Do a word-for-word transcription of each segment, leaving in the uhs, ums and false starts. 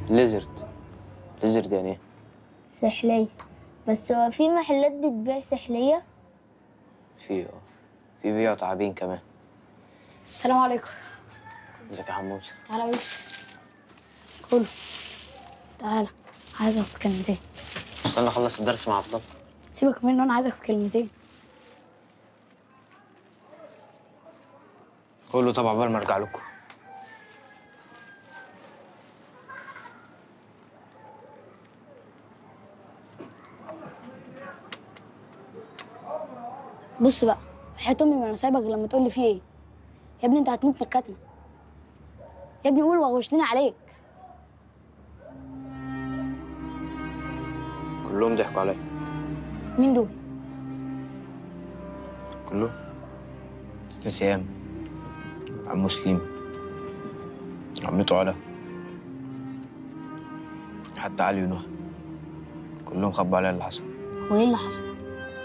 ليزرد. ليزرد يعني ايه؟ سحلية. بس هو في محلات بتبيع سحلية؟ في اه في بيع تعابين كمان. السلام عليكم. ازيك يا حمود؟ تعالى يا يوسف. كله. تعالى، عايزك في كلمتين. استنى اخلص الدرس مع عبد الله. سيبك منه، انا عايزك في كلمتين. قول له طبعا عقبال ما ارجع لكم. بص بقى، وحياة امي ما انا سايبك لما تقول لي فيه ايه. يا ابني انت هتموت من الكتمه. يا ابني قول وغوشتني عليك. كلهم ضحكوا عليا. مين دول؟ كلهم. تيتا سيام، عم مسلم، عمته علا، حتى علي ونهى، كلهم خبوا عليا اللي حصل. هو ايه اللي حصل؟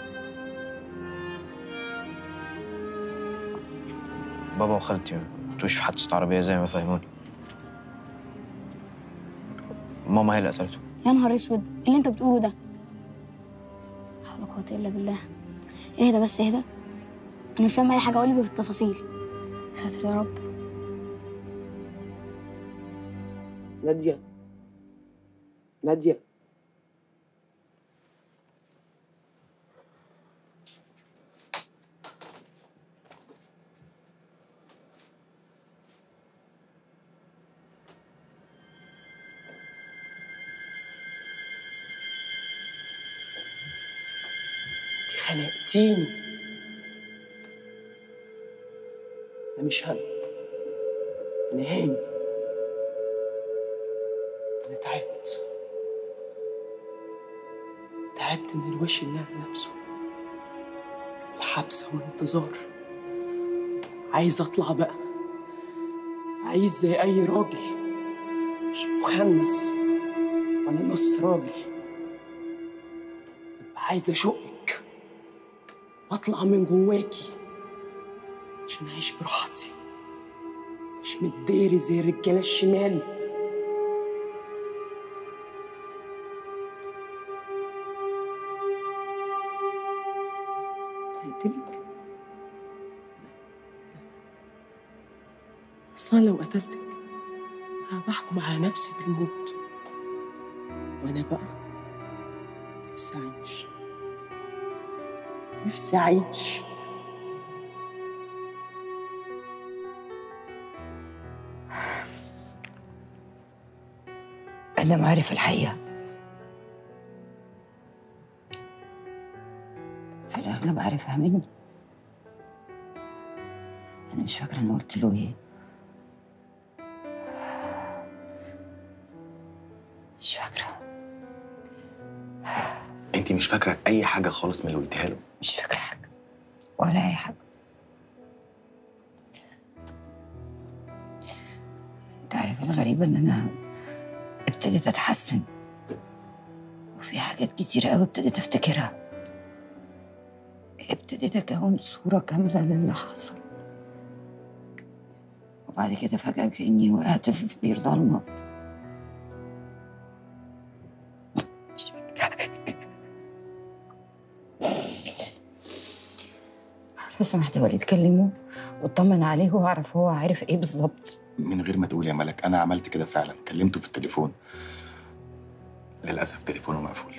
بابا وخالتي ماتوش في حادثة عربية زي ما فهموني. ماما هي اللي قتلته. يا نهار اسود، ايه اللي انت بتقوله ده؟ لا حول ولا قوة الا بالله. اهدى بس اهدى. انا مش فاهم اي حاجه، قول لي بالتفاصيل. يا ساتر يا رب. نادية نادية انت خنقتيني. انا مش هم، انا هاني. انا تعبت تعبت من الوش اللي انا لابسه، الحبسه والانتظار. عايز اطلع بقى، عايز زي اي راجل، مش مخنث ولا نص راجل. ببقى عايز اشقك واطلع من جواكي عشان اعيش براحتي، مش متداري زي الرجاله الشمال. قتلتك؟ اصلا لو قتلتك هبحكم على نفسي بالموت، وانا بقى نفسي اعيش، نفسي اعيش. أنا عارف الحقيقة، في الأغلب عارفها مني. أنا مش فاكرة أنا قلت له إيه، مش فاكرة. انت مش فاكرة أي حاجة خالص من اللي قلتيها له؟ مش فاكرة حاجة ولا أي حاجة. أنت عارف الغريبة إن أنا ابتديت أتحسن، وفي حاجات كتيرة أوي ابتديت أفتكرها، ابتديت أكون صورة كاملة للي حصل، وبعد كده فجأة كأني وقعت في بير ضلمة. مش فاكرة. لو سمحت يا وليد كلمه واطمن عليه واعرف هو عارف ايه بالظبط. من غير ما تقول يا ملك، أنا عملت كده فعلا، كلمته في التليفون. للأسف تليفونه مقفول.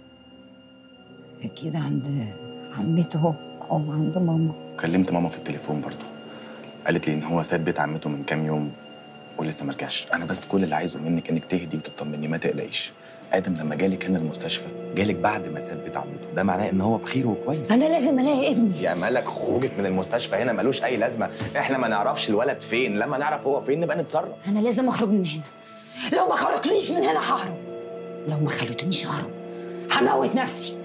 أكيد عند عمته أو عند ماما. كلمت ماما في التليفون برضه، قالت لي إن هو ساب بيت عمته من كام يوم ولسه ما رجعش. أنا بس كل اللي عايزه منك إنك تهدي وتطمني، ما تقلقيش. آدم لما جالك هنا المستشفى جالك بعد ما ساب بيت عمته، ده معناه إن هو بخير وكويس. أنا لازم ألاقي ابني. يا ملك خروجك من المستشفى هنا ملوش أي لازمة، إحنا ما نعرفش الولد فين، لما نعرف هو فين نبقى نتصرف. أنا لازم أخرج من هنا، لو ما خرجتنيش من هنا ههرب، لو ما خلتنيش ههرب هموت نفسي.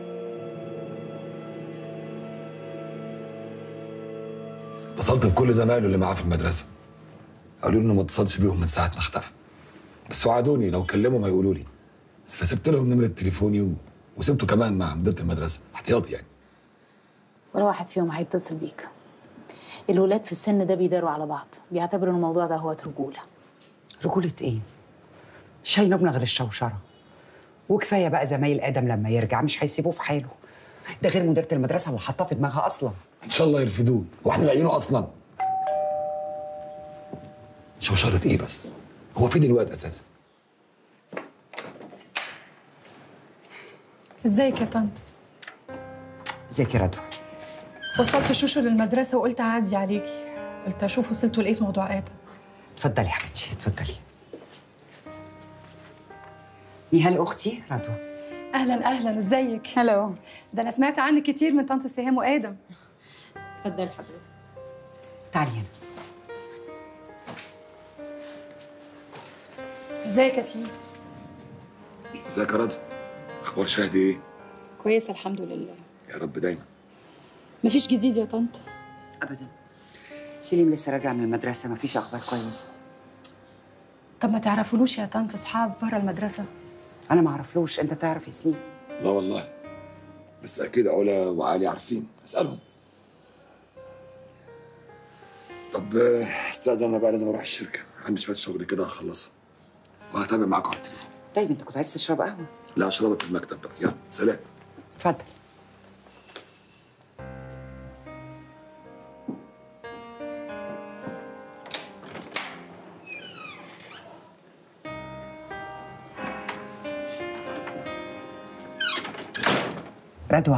اتصلت بكل زمايله اللي معاه في المدرسة، قالوا لي انه ما اتصلش بيهم من ساعة ما اختفى، بس وعدوني لو كلموا ما يقولوا لي، بس فسبت لهم نمرة تليفوني و... وسبته كمان مع مديرة المدرسة احتياطي يعني. ولا واحد فيهم هيتصل بيك. الولاد في السن ده بيداروا على بعض، بيعتبروا الموضوع ده هو رجولة. رجولة ايه؟ مش هينوبنا غير الشوشره. وكفايه بقى زمايل ادم لما يرجع مش هيسيبوه في حاله. ده غير مديره المدرسه اللي حاطاه في دماغها اصلا. ان شاء الله يرفدوه، هو احنا لاقيينه اصلا؟ شوشره ايه بس؟ هو فين الواد اساسا؟ ازيك يا طنط؟ ازيك يا رضوى؟ وصلت شوشو للمدرسة وقلت أعدي عليكي، قلت أشوف وصلتوا لإيه في موضوع آدم. اتفضلي يا حبيبتي اتفضلي. نهال اختي رضوى. أهلا أهلا، ازيك؟ هلو. ده أنا سمعت عنك كتير من طنط سهام وآدم. اتفضلي حضرتك. تعالي هنا. ازيك يا سليم؟ ازيك يا رضوى؟ اخبار شهد ايه؟ كويسة الحمد لله. يا رب دايما. مفيش جديد يا طنط؟ ابدا. سليم لسه راجع من المدرسه، مفيش اخبار كويسه. طب ما تعرفولوش يا طنط اصحاب بره المدرسة؟ انا ما اعرفلوش، انت تعرف يا سليم؟ لا والله، بس اكيد علا وعلي عارفين، اسالهم. طب استاذن انا بقى، لازم اروح الشركه، عندي شويه شغل كده هخلصها وهتابع معاكم على التليفون. طيب انت كنت عايز تشرب قهوه؟ لا اشربها في المكتب بقى، يلا سلام. اتفضل. رضوى،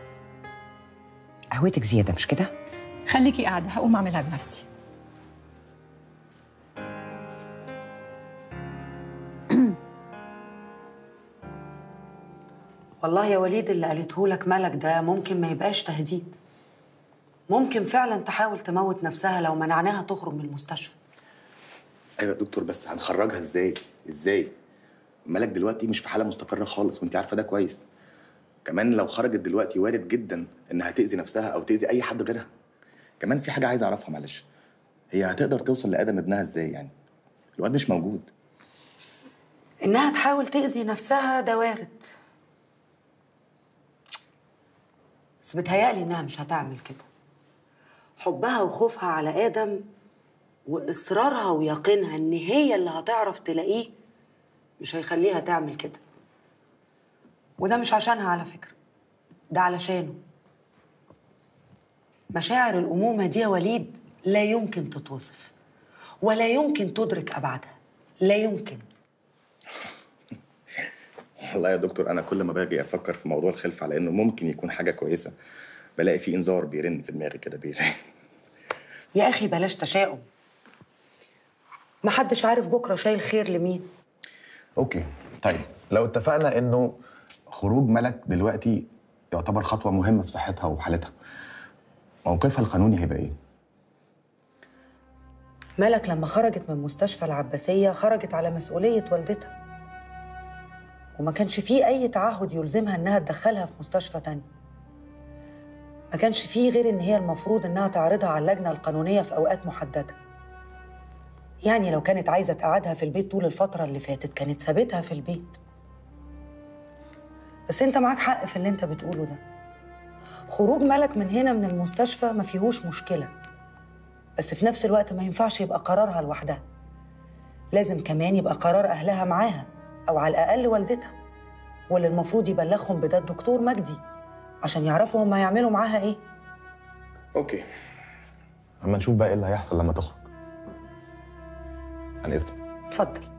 قهوتك زياده مش كده؟ خليكي قاعدة، هقوم أعملها بنفسي. والله يا وليد اللي قالته لك ملك ده ممكن ما يبقاش تهديد. ممكن فعلا تحاول تموت نفسها لو منعناها تخرج من المستشفى. ايوه يا دكتور، بس هنخرجها ازاي؟ ازاي؟ ملك دلوقتي مش في حاله مستقره خالص، وانت عارفه ده كويس. كمان لو خرجت دلوقتي وارد جدا انها تاذي نفسها او تاذي اي حد غيرها. كمان في حاجه عايز اعرفها معلش، هي هتقدر توصل لادم ابنها ازاي يعني؟ الواد مش موجود. انها تحاول تاذي نفسها ده وارد، بس بتهيألي انها مش هتعمل كده. حبها وخوفها على ادم واصرارها ويقينها ان هي اللي هتعرف تلاقيه مش هيخليها تعمل كده. وده مش عشانها على فكرة، ده علشانه. مشاعر الأمومة دي يا وليد لا يمكن تتوصف ولا يمكن تدرك أبعادها، لا يمكن. والله يا دكتور انا كل ما باجي افكر في موضوع الخلفه على انه ممكن يكون حاجه كويسه بلاقي في انذار بيرن في دماغي كده بيرن. يا أخي بلاش تشاؤم، محدش عارف بكرة شايل خير لمين. اوكي طيب، لو اتفقنا انه خروج ملك دلوقتي يعتبر خطوه مهمه في صحتها وحالتها، موقفها القانوني هيبقى ايه؟ ملك لما خرجت من مستشفى العباسية خرجت على مسؤولية والدتها، وما كانش فيه أي تعهد يلزمها إنها تدخلها في مستشفى تاني. ما كانش فيه غير إن هي المفروض إنها تعرضها على اللجنة القانونية في أوقات محددة. يعني لو كانت عايزة تقعدها في البيت طول الفترة اللي فاتت كانت سابتها في البيت. بس أنت معاك حق في اللي أنت بتقوله ده. خروج ملك من هنا من المستشفى ما فيهوش مشكلة، بس في نفس الوقت ما ينفعش يبقى قرارها لوحدها. لازم كمان يبقى قرار أهلها معاها، أو على الأقل والدتها، واللي المفروض يبلغهم بده الدكتور مجدي عشان يعرفوا هم هيعملوا معاها إيه. اوكي، اما نشوف بقى ايه اللي هيحصل لما تخرج. عن إذنك. اتفضل.